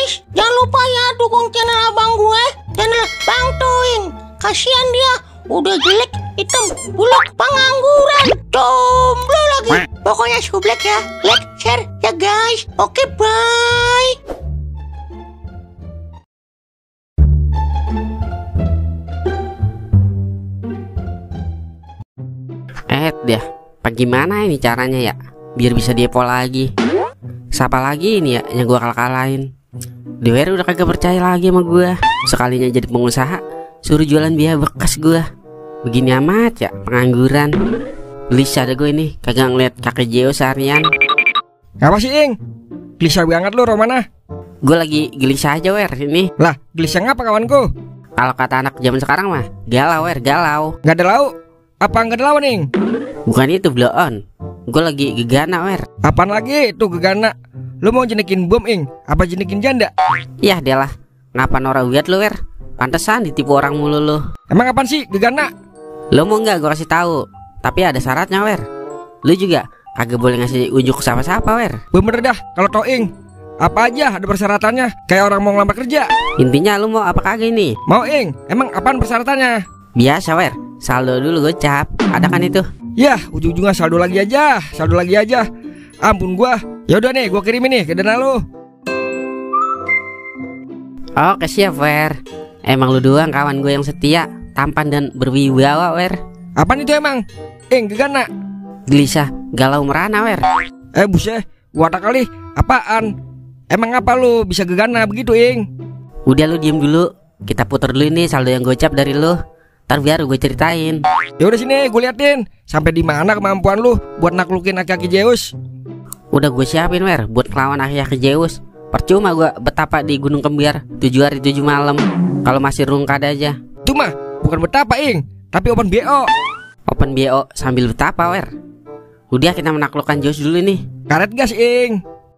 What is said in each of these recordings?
guys, jangan lupa ya dukung channel abang gue, channel Bang Toing. Kasihan dia, udah jelek, hitam, buluk, pengangguran, jomblo lagi. Pokoknya sublek ya, like, share ya guys. Oke, bye. Dia, bagaimana ini caranya ya biar bisa depo lagi? Siapa lagi ini ya yang gua kalahin? Dewer udah kagak percaya lagi sama gua. Sekalinya jadi pengusaha, suruh jualan biaya bekas gua. Begini amat ya pengangguran. Gelisah deh gue ini, kagak ngeliat kakek Jeo seharian. Apa sih, Ing? Gelisah banget lu, Romana. Gue lagi gelisah aja, Wer, ini. Lah, gelisah ngapa kawanku? Kalau kata anak zaman sekarang mah, galau, Wer, galau. Gak ada lau? Apa gak ada lawan, Ing? Bukan itu, blow on. Gue lagi gegana, Wer. Apaan lagi itu gegana? Lu mau jenekin bom, Ing? Apa jenekin janda? Yah, dia lah. Ngapa Nora liat lu, Wer? Pantesan ditipu orang mulu lu. Emang apaan sih gegana? Lu mau nggak gue kasih tahu? Tapi ada syaratnya, Wer. Lu juga kagak boleh ngasih unjuk siapa-siapa, Wer. Bener dah kalau tau, Ing. Apa aja ada persyaratannya, kayak orang mau ngelamar kerja. Intinya lu mau apa kagak ini? Mau, Ing. Emang apaan persyaratannya? Biasa, Wer. Saldo dulu gocap. Ada kan itu? Yah, ujung-ujungnya saldo lagi aja. Saldo lagi aja. Ampun gua. Ya udah nih, gua kirimin nih ke dana lu. Oke, siap, Wer. Emang lu doang kawan gue yang setia, tampan dan berwibawa, Wer. Apaan itu emang? Ing, gegana. Gelisah, galau merana, Wer. Buset, watak kali. Apaan? Emang apa lu bisa gegana begitu, Ing? Udah lu diem dulu. Kita putar dulu ini saldo yang gocap dari lu. Ntar biar gue ceritain. Ya udah sini, gue liatin. Sampai di mana kemampuan lu buat naklukin aki-aki Zeus? Udah gue siapin, Wer, buat ngelawan aki-aki Zeus. Percuma gue betapa di Gunung Kembiar 7 hari 7 malam kalau masih rungkad aja. Cuma bukan betapa, Ing, tapi open BO. Open BO sambil betapa, Wer. Udah kita menaklukkan Zeus dulu nih. Karet gas, Ing.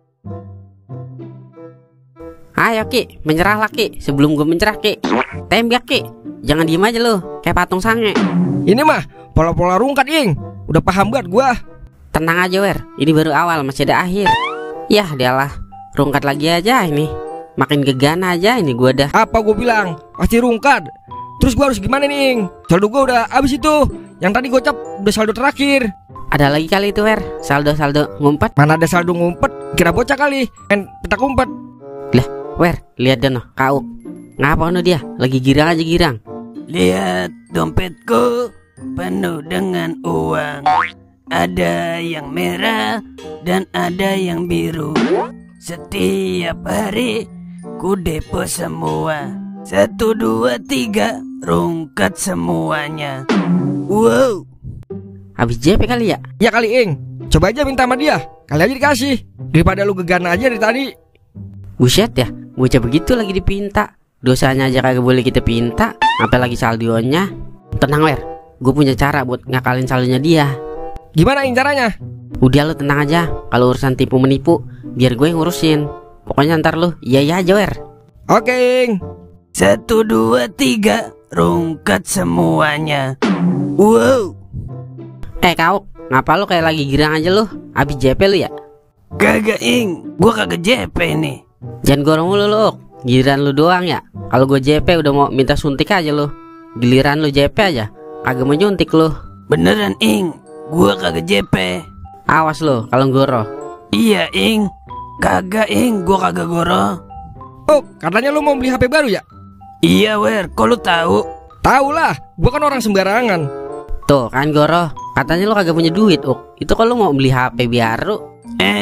Ayo Ki, menyerahlah Ki. Sebelum gue mencerah Ki, tembak Ki. Jangan diem aja lu, kayak patung sange. Ini mah pola-pola rungkat, Ing. Udah paham banget gua. Tenang aja, Wer, ini baru awal, masih ada akhir. Yah, dialah, rungkat lagi aja ini. Makin gegana aja ini gua dah. Apa gua bilang? Pasti rungkat. Terus gua harus gimana nih, Ing? Saldo gua udah habis itu. Yang tadi gocap udah saldo terakhir. Ada lagi kali itu, Wer, saldo-saldo ngumpet. Mana ada saldo ngumpet? Kira bocah kali main petak umpet. Lah, Wer, lihat deh noh, kau. Ngapa no dia? Lagi girang aja girang. Lihat dompetku penuh dengan uang. Ada yang merah dan ada yang biru. Setiap hari ku depo semua. 1, 2, 3 rungkat semuanya. Wow. Habis JP kali ya? Ya kali, Ing. Coba aja minta sama dia. Kali aja dikasih. Daripada lu gegana aja dari tadi. Buset ya, bocah begitu lagi dipinta. Dosanya aja kagak boleh kita pinta, apalagi saldonya. Tenang, Wer, gue punya cara buat ngakalin saldonya dia. Gimana, Ing, caranya? Udah lu tenang aja. Kalau urusan tipu menipu, biar gue yang ngurusin. Pokoknya ntar lu iya aja, Wer. Oke, Ing. 1, 2, 3 rungkat semuanya. Wow. Kau, ngapa lu kayak lagi girang aja lu? Habis JP lu ya? Kagak, Ing, gua kagak JP nih. Jangan gorong mulu lu, giliran lu doang ya. Kalau gue JP udah mau minta suntik aja lu. Giliran lu JP aja, kagak mau nyuntik lu. Beneran, Ing, gua kagak JP. Awas lu kalau goro. Iya, Ing. Kagak, Ing, gua kagak goro. Oh, katanya lu mau beli HP baru ya? Iya, Wer, kok lu tahu? Tahu lah, gua kan orang sembarangan. Tuh kan goro, katanya lu kagak punya duit, Itu kalau mau beli HP baru.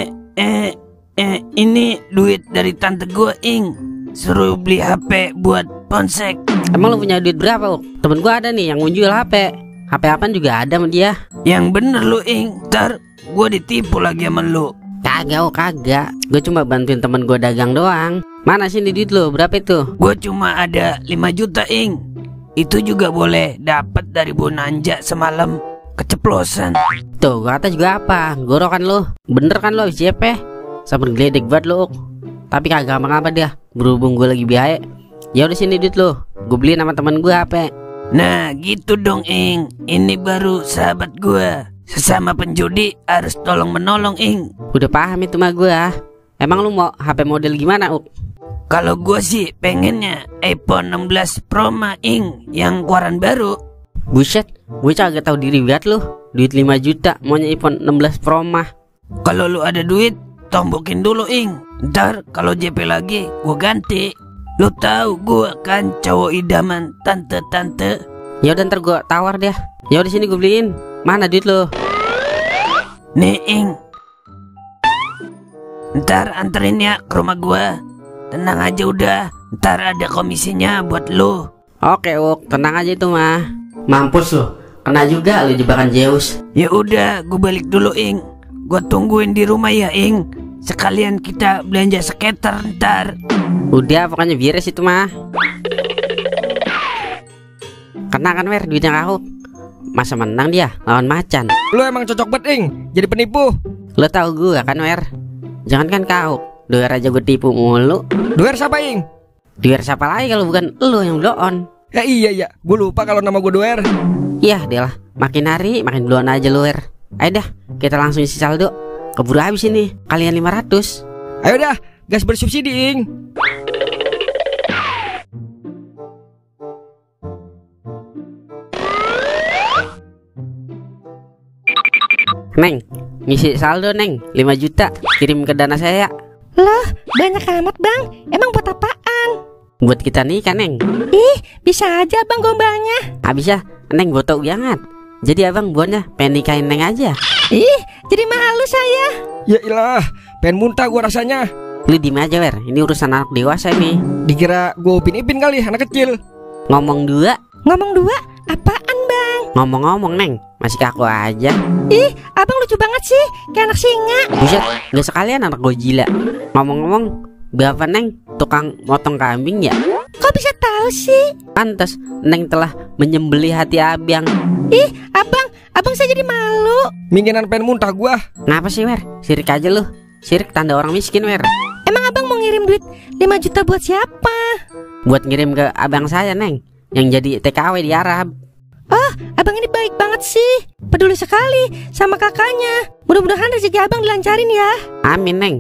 Ini duit dari tante gua, Ing. Suruh beli HP buat ponsek. Emang lu punya duit berapa, Temen gua ada nih yang ngunjual HP. HP apaan juga ada sama dia. Yang bener lu, Ing. Ntar gua ditipu lagi sama lu. Kagak, kagak. Gue cuma bantuin temen gue dagang doang. Mana sih duit lu? Berapa itu? Gua cuma ada 5 juta, Ing. Itu juga boleh dapat dari Bonanja semalam. Keceplosan. Tuh, gua kata juga apa? Goro kan lu. Bener kan lu habis JP? Sabar geledek banget lu. Tapi kagak apa-apa dia. Berhubung gue lagi biaya. Ya udah sini duit lu. Gue beliin sama temen gue HP. Nah, gitu dong, Ing. Ini baru sahabat gua. Sesama penjudi harus tolong menolong, Ing. Udah paham itu mah gue. Emang lu mau HP model gimana, Uk? Kalau gua sih pengennya iPhone 16 Pro Max ing, yang keluaran baru. Buset, gue kagak tahu diri banget lu. Duit 5 juta maunya iPhone 16 Pro mah. Kalau lu ada duit, tombokin dulu ing. Ntar kalau JP lagi, gua ganti. Lu tahu gua kan cowok idaman tante-tante. Ya udah ntar gue tawar deh. Ya udah sini gue beliin. Mana duit lu? Nih ing, ntar anterin ya ke rumah gua. Tenang aja udah, ntar ada komisinya buat lu. Oke, Uk, tenang aja itu mah. Mampus lu, kena juga lu jebakan Zeus. Ya udah, gua balik dulu ing. Gua tungguin di rumah ya ing. Sekalian kita belanja skater ntar. Udah, pokoknya beres itu mah. Kena kan Wer duitnya kau. Masa menang dia lawan macan. Lu emang cocok banget ing jadi penipu. Lo tau gue kan Wer. Jangan kan kau, doer aja gue tipu mulu. Doer siapa ing? Doer siapa lagi kalau bukan lo yang blow on. Ya iya, gue lupa kalau nama gue Doer. Iya deh lah, makin hari makin blow on aja lo Wer. Ayo dah, kita langsung isi saldo. Keburu habis ini, kalian 500. Ayo dah, gas bersubsidi ing. Neng, ngisi saldo Neng, 5 juta. Kirim ke dana saya. Loh, banyak amat bang. Emang buat apaan? Buat kita nikah Neng. Ih, bisa aja bang gombalnya. Habis ya, Neng botok banget. Jadi abang buatnya pengen nikahin Neng aja. Ih, jadi malu saya. Ya ilah, pengen muntah gue rasanya. Lu diem aja Wer, ini urusan anak dewasa ini. Dikira gue upin-ipin kali anak kecil. Ngomong dua. Ngomong dua, apaan bang? Ngomong-ngomong Neng, masih kaku aja. Ih, abang lucu banget sih, kayak anak singa. Buset, gak sekalian anak Godzilla. Ngomong-ngomong, Bapak Neng tukang motong kambing ya? Kok bisa tahu sih? Pantes Neng telah menyembelih hati abang. Ih, abang saya jadi malu. Mingginan pengen muntah gue. Ngapa sih Wer? Sirik aja lu. Sirik tanda orang miskin Wer. Emang abang mau ngirim duit 5 juta buat siapa? Buat ngirim ke abang saya Neng, yang jadi TKW di Arab. Oh, abang ini baik banget sih. Peduli sekali sama kakaknya. Mudah-mudahan rezeki abang dilancarin ya. Amin Neng.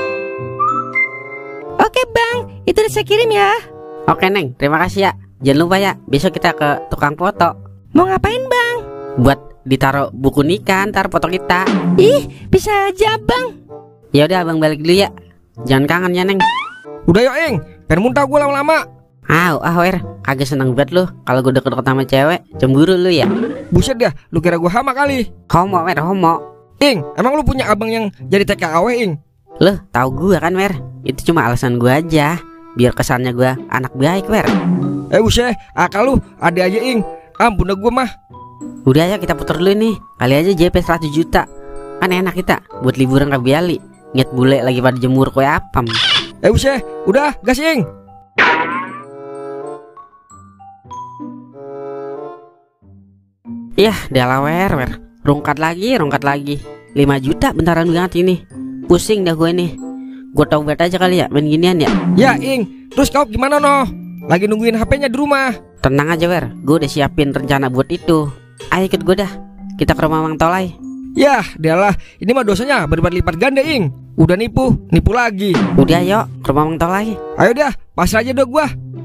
Oke bang, itu udah saya kirim ya. Oke Neng, terima kasih ya. Jangan lupa ya, besok kita ke tukang foto. Mau ngapain bang? Buat ditaruh buku nikah ntar foto kita. Ih, bisa aja bang. Ya udah abang balik dulu ya. Jangan kangen ya Neng. Udah yuk ing, pengen muntah gue lama-lama. Wer, kagak seneng banget lu kalau gue deket-deket sama cewek. Cemburu lu ya. Buset dah, lu kira gue hama kali. Homo Wer, homo. Ing, emang lu punya abang yang jadi TKW ing? Lu tahu gue kan Wer. Itu cuma alasan gue aja, biar kesannya gue anak baik Wer. Buset, akal lu ada aja ing. Ampun dah gue mah. Udah ya kita putar dulu nih. Kali aja JP 100 juta. Kan enak kita buat liburan ke Bali. Nget bule lagi pada jemur kue apam. Buset, udah gas ing. Yah, dalah Wer. Rungkat lagi. 5 juta bentaran banget ini. Pusing dah gue nih. Gue tau banget aja kali ya main ginian ya. Ya ing, terus kau gimana noh? Lagi nungguin HP-nya di rumah. Tenang aja Wer, gue udah siapin rencana buat itu. Ayo ikut gue dah. Kita ke rumah Mang Tolai. Yah, dialah, ini mah dosanya berlipat ganda ing. Udah nipu lagi. Udah yuk, ke rumah Mang Tolai. Ayo dah, pasrah aja dah gua.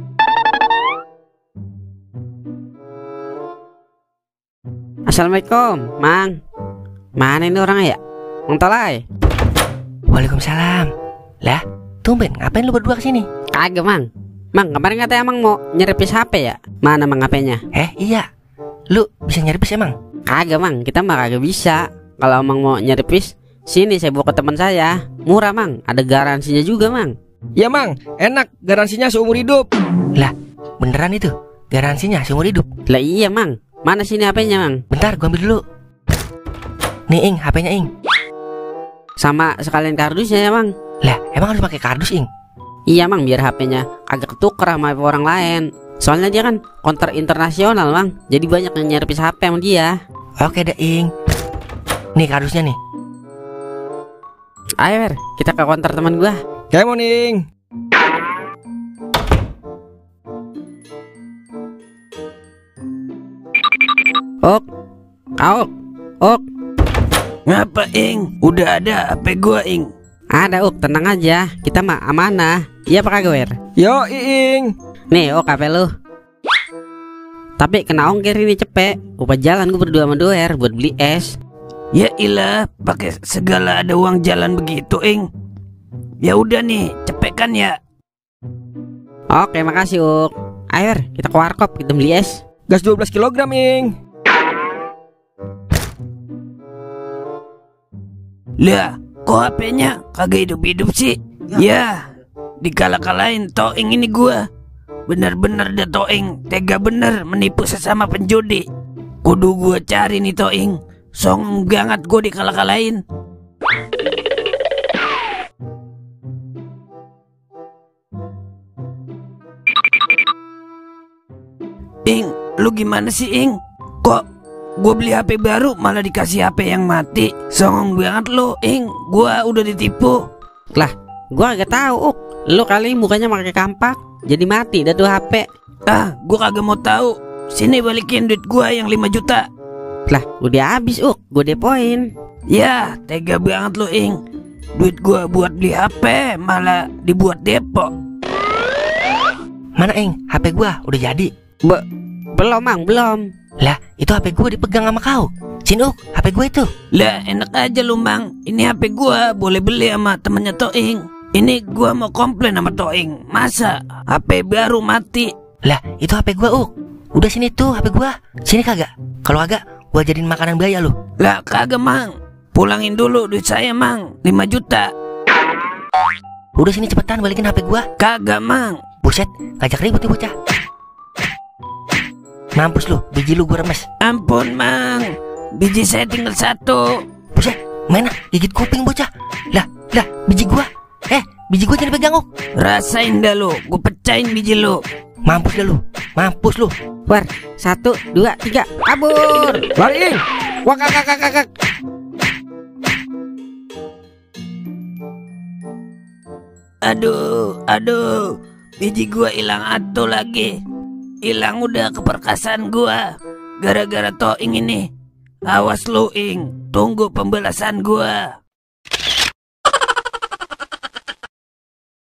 Assalamualaikum, Mang. Mana ini orangnya ya? Mang Tolai. Waalaikumsalam. Lah, tumben ngapain lu berdua kesini? Kagak Mang. Mang, kemarin katanya Mang mau nyerepis HP ya? Mana Mang HP-nya? Iya. Lu bisa nyerepis emang? Kagak Mang, kita mah kagak bisa. Kalau Mang mau nyerepis, sini saya bawa ke teman saya. Murah Mang, ada garansinya juga Mang. Ya Mang, enak, garansinya seumur hidup. Lah, beneran itu? Garansinya seumur hidup? Lah iya Mang. Mana sini HP-nya Mang? Bentar, gua ambil dulu. Nih ing, HP-nya ing. Sama sekalian kardusnya ya Mang. Lah, emang harus pakai kardus ing? Iya Mang, biar HP-nya agak ketuker sama HP orang lain. Soalnya dia kan konter internasional Mang. Jadi banyak yang nyerepis HP sama dia. Oke dah ing. Nih kardusnya nih. Ayo Wer, kita ke konter teman gua. Kayak mau ning. Ok. Ngapa ing? Udah ada HP gua ing. Ada Uk, tenang aja. Kita mah amanah. Iya Pak Wer? Yo Iing. Nih Uk, HP lu. Tapi kena ongkir ini cepet. Upah jalan gue berdua sama Doer buat beli es. Ya ilah, pakai segala ada uang jalan begitu, Ing. Ya udah nih, cepet kan ya. Oke, makasih Uk. Ayo Wer, kita ke warkop, kita beli es. Gas 12 kg Ing. Lah, kok HP-nya kagak hidup-hidup sih? Ya, dikalah-kalahin Toing ini gua. Bener-bener dah Toing, tega bener menipu sesama penjudi. Kudu gua cari nih Toing. Song banget gua dikalah-kalahin. Ing, lu gimana sih Ing? Kok gua beli HP baru malah dikasih HP yang mati? Songong banget lu Ing, gua udah ditipu. Lah, gua kagak tahu Uk. Lu kali mukanya pakai kampak, jadi mati dah tuh HP. Ah, gua kagak mau tahu. Sini balikin duit gua yang 5 juta. Lah, udah habis Uk, gua depoin. Ya, tega banget lu Ing. Duit gua buat beli HP malah dibuat depo. Mana Ing? HP gua udah jadi. Belum Mang, belum. Lah, itu HP gua dipegang sama kau. Sini Uk, HP gua itu. Lah, enak aja lu Mang. Ini HP gua boleh beli sama temennya Toing. Ini gua mau komplain sama Toing. Masa HP baru mati? Lah, itu HP gua Uk. Udah sini tuh HP gua. Sini kagak? Kalau agak, gua jadiin makanan biaya lu. Lah, kagak Mang. Pulangin dulu duit saya Mang, 5 juta. Udah sini cepetan balikin HP gua. Kagak Mang. Buset, ngajak ribut nih bocah. Mampus lu, biji lu gua remes. Ampun Mang, biji saya tinggal 1. Buset, mana gigit kuping bocah. Lah, biji gua. Biji gua jangan pegang Uk. Rasain dah lu, gua pecahin biji lu. Mampus dah lu, mampus lu. War, 1, 2, 3, kabur. Lari Ing. Wah kakak. Aduh, biji gua hilang atuh lagi. Hilang udah keperkasaan gua gara-gara Toing ini. Awas lu Ing, tunggu pembalasan gua.